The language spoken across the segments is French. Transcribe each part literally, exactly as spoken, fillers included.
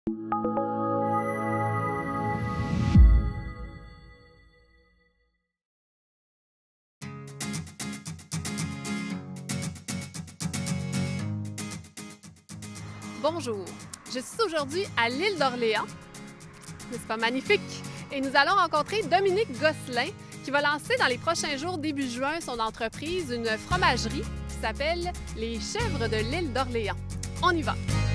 Bonjour, je suis aujourd'hui à l'île d'Orléans, n'est-ce pas magnifique? Et nous allons rencontrer Dominique Gosselin qui va lancer dans les prochains jours, début juin, son entreprise, une fromagerie qui s'appelle Les Chèvres de l'île d'Orléans. On y va!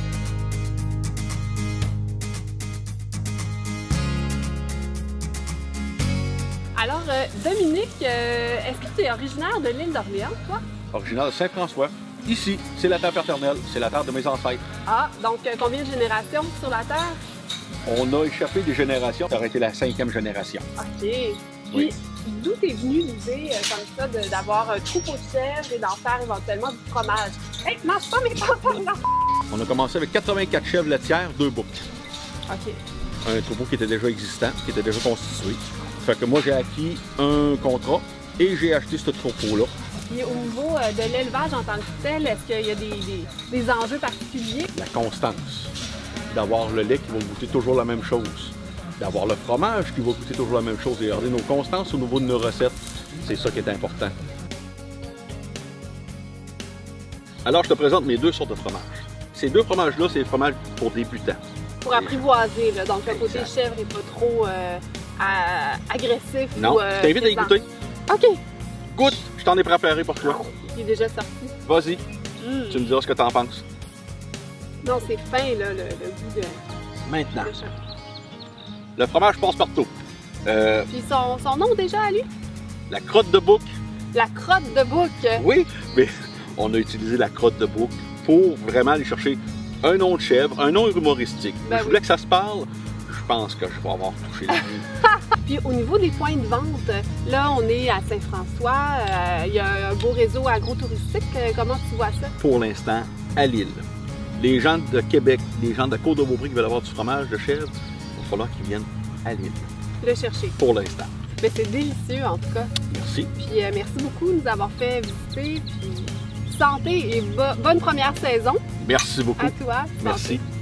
Alors, euh, Dominique, euh, est-ce que tu es originaire de l'île d'Orléans, toi? Originaire de Saint-François. Ici, c'est la terre paternelle, c'est la terre de mes ancêtres. Ah, donc euh, combien de générations sur la terre? On a échappé des générations, ça aurait été la cinquième génération. OK. Puis, Oui. d'où t'es venue l'idée euh, comme ça de- d'avoir un troupeau de chèvres et d'en faire éventuellement du fromage? Hey, mange pas mes pantalons! là! On a commencé avec quatre-vingt-quatre chèvres laitières, deux boucs. OK. Un troupeau qui était déjà existant, qui était déjà constitué. Fait que moi, j'ai acquis un contrat et j'ai acheté ce troupeau-là. Puis au niveau euh, de l'élevage en tant que tel, est-ce qu'il y a des, des- des enjeux particuliers? La constance. D'avoir le lait qui va goûter toujours la même chose. D'avoir le fromage qui va goûter toujours la même chose. Et garder nos constances au niveau de nos recettes, c'est ça qui est important. Alors, je te présente mes deux sortes de fromages. Ces deux fromages-là, c'est des fromages pour débutants. Pour apprivoiser, là, donc le côté Exact. chèvre n'est pas trop euh, à- agressif Non, ou... euh, je t'invite à y pesant. goûter. OK. Goûte, je t'en ai préparé pour toi. Il est déjà sorti. Vas-y, Mm. tu me diras ce que t'en penses. Non, c'est fin, là, le, le goût de, Maintenant, de chèvre. le fromage passe partout. Euh, Puis son, son nom déjà à lui? la crotte de bouc, La crotte de bouc. oui, mais on a utilisé la crotte de bouc pour vraiment aller chercher un nom de chèvre, un nom humoristique. Ben je oui. voulais que ça se parle, je pense que je vais avoir touché la vie. Puis au niveau des points de vente, là, on est à Saint-François. euh, Il y a un beau réseau agro-touristique. Euh, Comment tu vois ça? Pour l'instant, à Lille. Les gens de Québec, les gens de la Côte-de-Beaupré qui veulent avoir du fromage de chèvre, il va falloir qu'ils viennent à Lille. Le chercher. Pour l'instant. Mais c'est délicieux, en tout cas. Merci. Puis euh, merci beaucoup de nous avoir fait visiter. Puis santé et bo- bonne première saison Merci beaucoup. à toi. Santé. Merci.